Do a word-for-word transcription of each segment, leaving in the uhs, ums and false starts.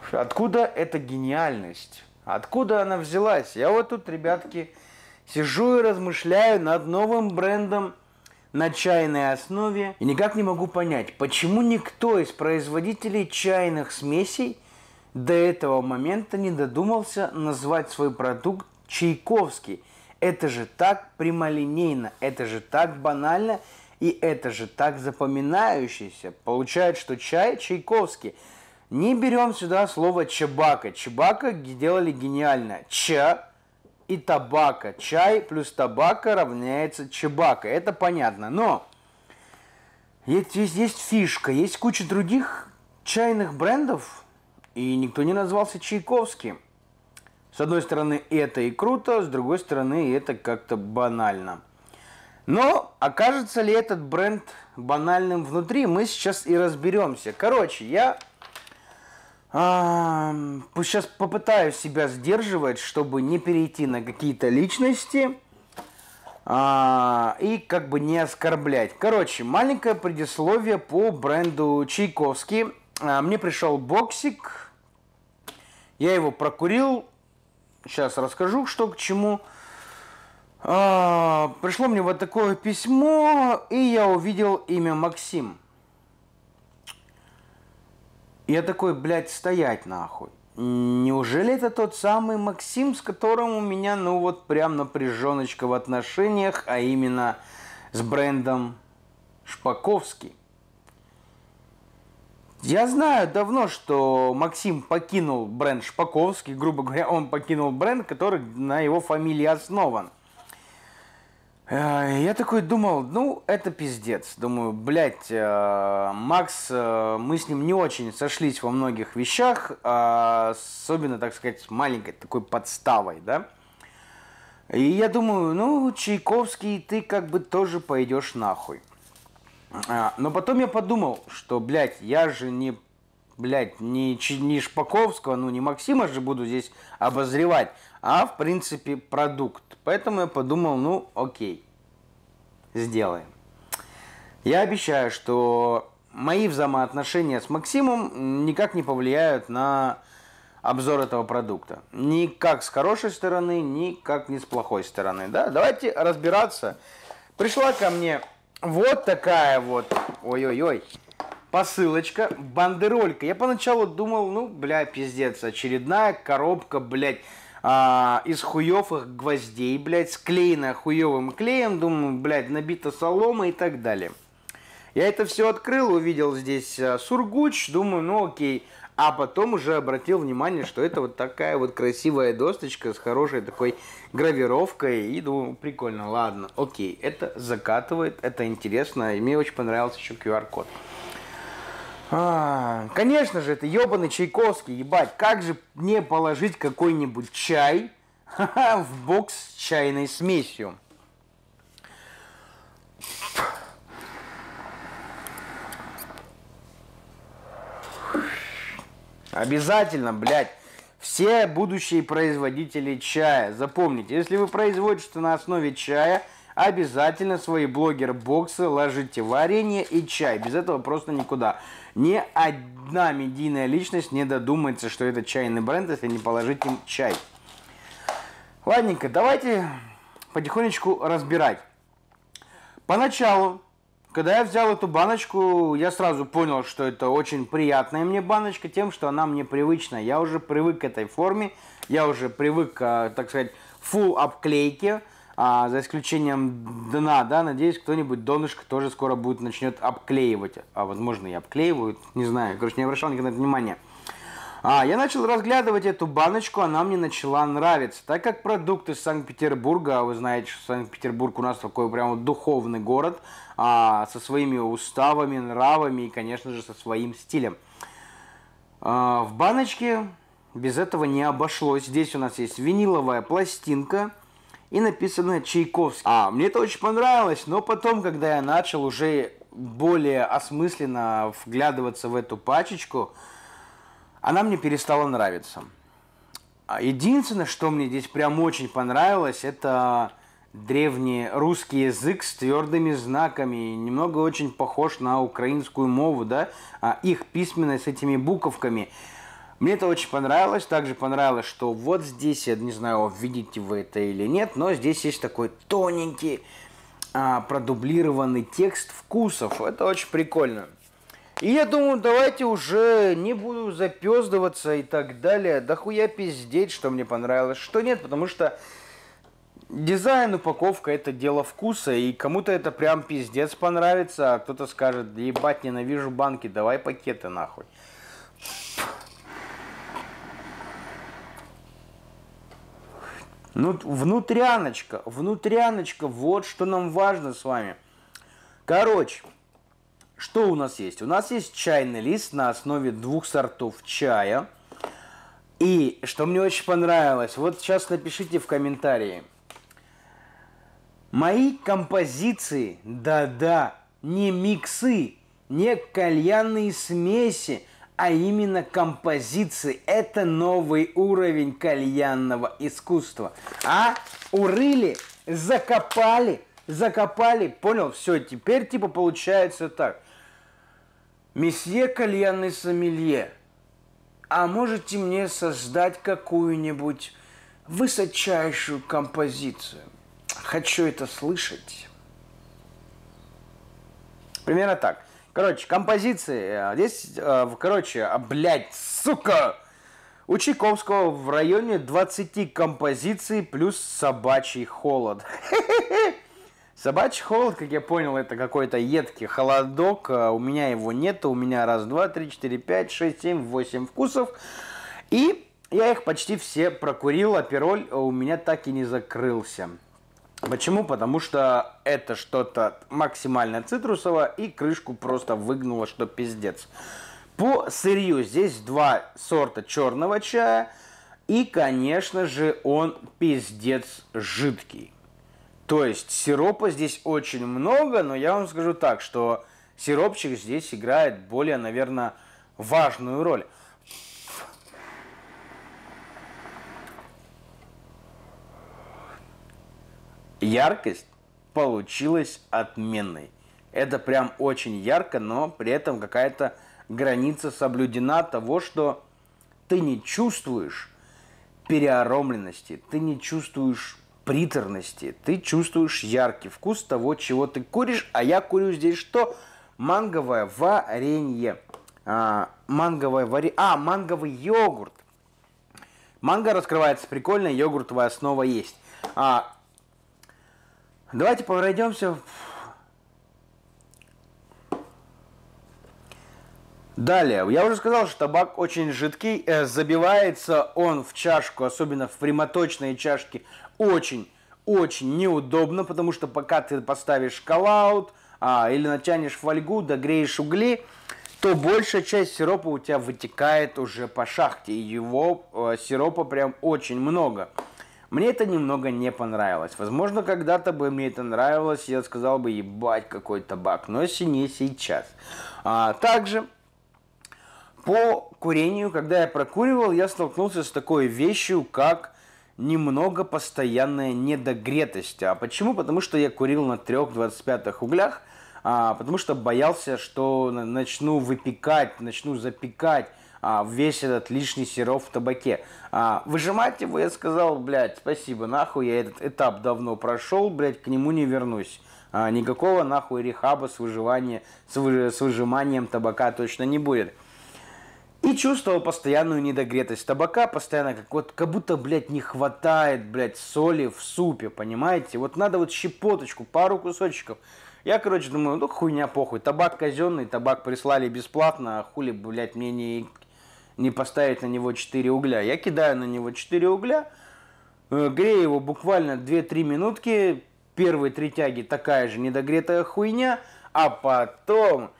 Откуда эта гениальность? Откуда она взялась? Я вот тут, ребятки, сижу и размышляю над новым брендом на чайной основе. И никак не могу понять, почему никто из производителей чайных смесей до этого момента не додумался назвать свой продукт чайковский. Это же так прямолинейно, это же так банально и это же так запоминающееся. Получается, что чай чайковский. Не берем сюда слово чабака. Чабака делали гениально. Ча и табака. Чай плюс табака равняется чабака. Это понятно. Но есть, есть, есть фишка. Есть куча других чайных брендов. И никто не назвался чайковским. С одной стороны, это и круто. С другой стороны, это как-то банально. Но окажется ли этот бренд банальным внутри, мы сейчас и разберемся. Короче, я... А, сейчас попытаюсь себя сдерживать, чтобы не перейти на какие-то личности а, и как бы не оскорблять. Короче, маленькое предисловие по бренду Чайковский. А, мне пришел боксик, я его прокурил, сейчас расскажу, что к чему. А, пришло мне вот такое письмо, и я увидел имя Максим. Я такой, блядь, стоять нахуй. Неужели это тот самый Максим, с которым у меня, ну вот, прям напряженочка в отношениях, а именно с брендом Шпаковский? Я знаю давно, что Максим покинул бренд Шпаковский, грубо говоря, он покинул бренд, который на его фамилии основан. Я такой думал, ну, это пиздец. Думаю, блядь, Макс, мы с ним не очень сошлись во многих вещах, особенно, так сказать, с маленькой такой подставой, да. И я думаю, ну, Чайковский, ты как бы тоже пойдешь нахуй. Но потом я подумал, что, блядь, я же не, блядь, не, не Шпаковского, ну, не Максима же буду здесь обозревать, а, в принципе, продукт. Поэтому я подумал, ну, окей, сделаем. Я обещаю, что мои взаимоотношения с Максимом никак не повлияют на обзор этого продукта. Ни как с хорошей стороны, ни как не с плохой стороны. Да? Давайте разбираться. Пришла ко мне вот такая вот, ой-ой-ой, посылочка, бандеролька. Я поначалу думал, ну, бля, пиздец, очередная коробка, блядь, а, из хуёвых гвоздей, блядь, склеенная хуёвым клеем. Думаю, блядь, набита солома и так далее. Я это все открыл, увидел здесь а, сургуч, думаю, ну окей. А потом уже обратил внимание, что это вот такая вот красивая досточка с хорошей такой гравировкой. И думаю, прикольно, ладно, окей. Это закатывает, это интересно. И мне очень понравился еще ку ар код. А, конечно же, это ебаный Чайковский, ебать, как же не положить какой-нибудь чай в бокс с чайной смесью? Обязательно, блядь, все будущие производители чая, запомните, если вы производите что на основе чая, обязательно свои блогер-боксы ложите варенье и чай. Без этого просто никуда. Ни одна медийная личность не додумается, что это чайный бренд, если не положить им чай. Ладненько, давайте потихонечку разбирать. Поначалу, когда я взял эту баночку, я сразу понял, что это очень приятная мне баночка, тем, что она мне привычна. Я уже привык к этой форме, я уже привык, так сказать, фулл обклейке. А, за исключением дна, да, надеюсь, кто-нибудь донышко тоже скоро будет начнет обклеивать. А возможно и обклеивают, не знаю, короче, не обращал никогда на это внимания. А, я начал разглядывать эту баночку, она мне начала нравиться. Так как продукт из Санкт-Петербурга, вы знаете, что Санкт-Петербург у нас такой прям вот духовный город, а, со своими уставами, нравами и, конечно же, со своим стилем. А, в баночке без этого не обошлось. Здесь у нас есть виниловая пластинка. И написано Чайковский. А, мне это очень понравилось, но потом, когда я начал уже более осмысленно вглядываться в эту пачечку, она мне перестала нравиться. Единственное, что мне здесь прям очень понравилось, это древний русский язык с твердыми знаками. Немного очень похож на украинскую мову, да, их письменность с этими буковками. Мне это очень понравилось. Также понравилось, что вот здесь, я не знаю, видите вы это или нет, но здесь есть такой тоненький а, продублированный текст вкусов. Это очень прикольно. И я думаю, давайте уже не буду запездываться и так далее. Да хуя пиздеть, что мне понравилось, что нет, потому что дизайн, упаковка — это дело вкуса, и кому-то это прям пиздец понравится, а кто-то скажет: ебать, ненавижу банки, давай пакеты нахуй. Ну, внутряночка, внутряночка, вот что нам важно с вами. Короче, что у нас есть? У нас есть чайный лист на основе двух сортов чая. И что мне очень понравилось, вот сейчас напишите в комментарии. Мои композиции, да-да, не миксы, не кальянные смеси, а именно композиции. Это новый уровень кальянного искусства. А? Урыли, закопали, закопали. Понял? Все, теперь типа получается так. Месье кальянный сомелье, а можете мне создать какую-нибудь высочайшую композицию? Хочу это слышать. Примерно так. Короче, композиции. Здесь, короче, блядь, сука! У Чайковского в районе двадцать композиций плюс собачий холод. Собачий холод, как я понял, это какой-то едкий холодок. У меня его нет. У меня раз, два, три, четыре, пять, шесть, семь, восемь вкусов. И я их почти все прокурил, а пироль у меня так и не закрылся. Почему? Потому что это что-то максимально цитрусовое, и крышку просто выгнуло, что пиздец. По сырью здесь два сорта черного чая, и, конечно же, он пиздец жидкий. То есть сиропа здесь очень много, но я вам скажу так, что сиропчик здесь играет более, наверное, важную роль. Яркость получилась отменной. Это прям очень ярко, но при этом какая-то граница соблюдена того, что ты не чувствуешь переаромленности, ты не чувствуешь приторности, ты чувствуешь яркий вкус того, чего ты куришь. А я курю здесь что? Манговое варенье. А, манговое варенье. А, манговый йогурт. Манго раскрывается прикольно, йогуртовая основа есть. А, давайте пройдемся. Далее, я уже сказал, что табак очень жидкий, э, забивается он в чашку, особенно в прямоточные чашки, очень-очень неудобно, потому что пока ты поставишь коллаут а, или натянешь фольгу, догреешь угли, то большая часть сиропа у тебя вытекает уже по шахте, и его э, сиропа прям очень много. Мне это немного не понравилось. Возможно, когда-то бы мне это нравилось, я сказал бы: ебать, какой табак, но если не сейчас. А, также по курению, когда я прокуривал, я столкнулся с такой вещью, как немного постоянная недогретость. А почему? Потому что я курил на трех двадцать пятых углях, а, потому что боялся, что начну выпекать, начну запекать а, весь этот лишний сироп в табаке. А, выжимать его я сказал: блядь, спасибо, нахуй, я этот этап давно прошел, блядь, к нему не вернусь. А, никакого нахуй рехаба с, выживания, с, вы, с выжиманием табака точно не будет. И чувствовал постоянную недогретость табака, постоянно как, вот, как будто, блядь, не хватает, блядь, соли в супе, понимаете? Вот надо вот щепоточку, пару кусочков. Я, короче, думаю, ну хуйня, похуй, табак казенный, табак прислали бесплатно, а хули, блядь, мне не, не поставить на него четыре угля. Я кидаю на него четыре угля, э, грею его буквально две-три минутки, первые три тяги такая же недогретая хуйня, а потом...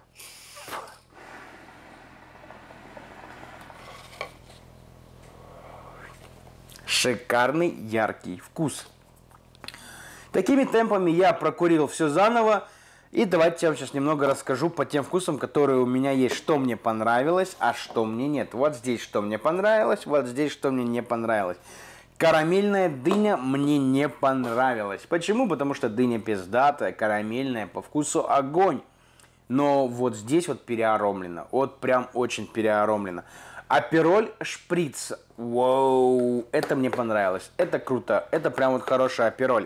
шикарный яркий вкус. Такими темпами я прокурил все заново. И давайте я вам сейчас немного расскажу по тем вкусам, которые у меня есть, что мне понравилось, а что мне нет. Вот здесь что мне понравилось, вот здесь что мне не понравилось. Карамельная дыня мне не понравилась. Почему? Потому что дыня пиздатая, карамельная, по вкусу огонь. Но вот здесь вот переаромлено. Вот прям очень переаромлено. Апероль шприц. Вау, это мне понравилось. Это круто. Это прям вот хороший апероль.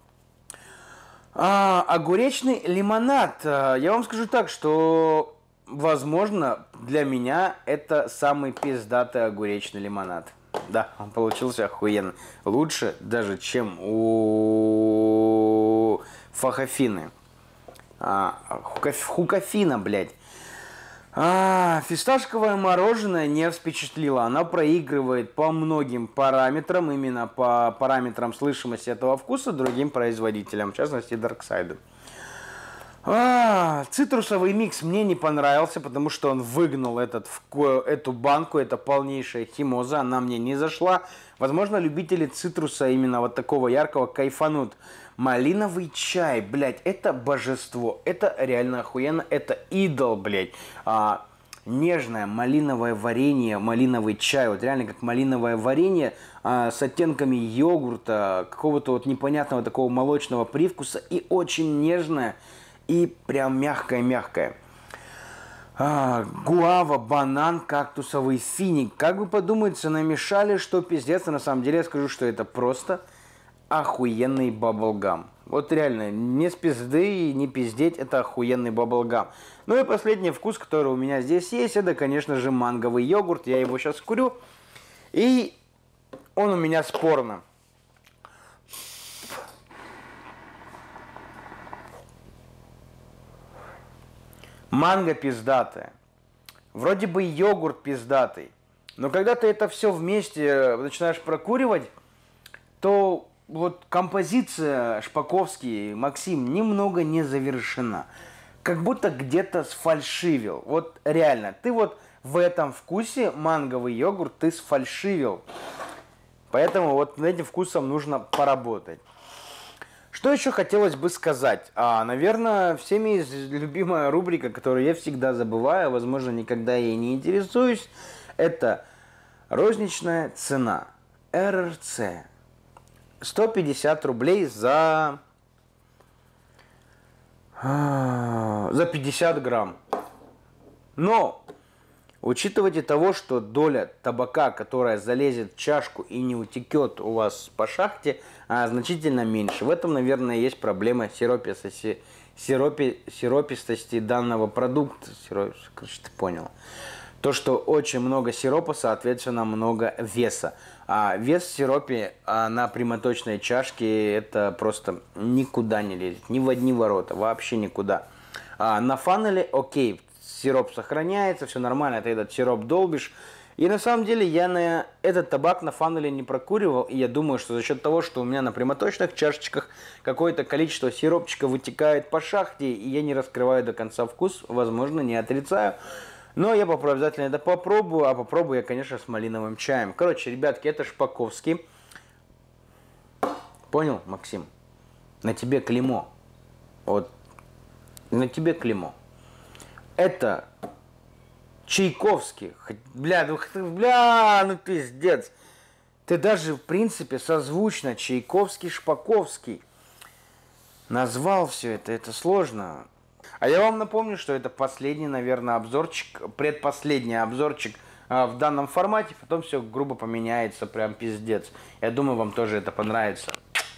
А, огуречный лимонад. Я вам скажу так, что, возможно, для меня это самый пиздатый огуречный лимонад. Да, он получился охуенно. Лучше даже, чем у Фахофины. А, Хукофина, блядь. А, фисташковое мороженое не впечатлило. Оно проигрывает по многим параметрам, именно по параметрам слышимости этого вкуса другим производителям, в частности, Дарксайду. А, цитрусовый микс мне не понравился, потому что он выгнал этот, эту банку, это полнейшая химоза, она мне не зашла. Возможно, любители цитруса именно вот такого яркого кайфанут. Малиновый чай, блядь, это божество, это реально охуенно, это идол, блядь. А, нежное малиновое варенье, малиновый чай, вот реально как малиновое варенье а, с оттенками йогурта, какого-то вот непонятного такого молочного привкуса и очень нежное и прям мягкое-мягкое. А, гуава, банан, кактусовый финик. Как бы подумается, намешали, что пиздец, а на самом деле я скажу, что это просто охуенный баблгам. Вот реально, не с пизды и не пиздеть, это охуенный баблгам. Ну и последний вкус, который у меня здесь есть, это, конечно же, манговый йогурт. Я его сейчас курю, и он у меня спорно. Манго пиздатая. Вроде бы йогурт пиздатый. Но когда ты это все вместе начинаешь прокуривать, то вот композиция Шпаковский, Максим, немного не завершена. Как будто где-то сфальшивил. Вот реально, ты вот в этом вкусе манговый йогурт ты сфальшивил. Поэтому вот над этим вкусом нужно поработать. Что еще хотелось бы сказать? А, наверное, всеми любимая рубрика, которую я всегда забываю, возможно, никогда ей не интересуюсь, это розничная цена. эр эр цэ. сто пятьдесят рублей за, за пятьдесят грамм. Но учитывайте того, что доля табака, которая залезет в чашку и не утекет у вас по шахте, а, значительно меньше. В этом, наверное, есть проблема сиропистости, сиропи, сиропистости данного продукта. Сироп, короче, ты понял. То, что очень много сиропа, соответственно, много веса. А вес в сиропе а на прямоточной чашке это просто никуда не лезет. Ни в одни ворота, вообще никуда. А на фанеле, окей, сироп сохраняется, все нормально, ты этот сироп долбишь. И на самом деле я на этот табак на фанеле не прокуривал. И я думаю, что за счет того, что у меня на прямоточных чашечках какое-то количество сиропчика вытекает по шахте, и я не раскрываю до конца вкус, возможно, не отрицаю. Но я обязательно это попробую, а попробую я, конечно, с малиновым чаем. Короче, ребятки, это Шпаковский. Понял, Максим? На тебе клеймо. Вот, на тебе клеймо. Это Чайковский. Бля, ну, бля, ну пиздец. Ты даже, в принципе, созвучно Чайковский, Шпаковский. Назвал все это, это сложно. А я вам напомню, что это последний, наверное, обзорчик, предпоследний обзорчик а, в данном формате. Потом все грубо поменяется, прям пиздец. Я думаю, вам тоже это понравится.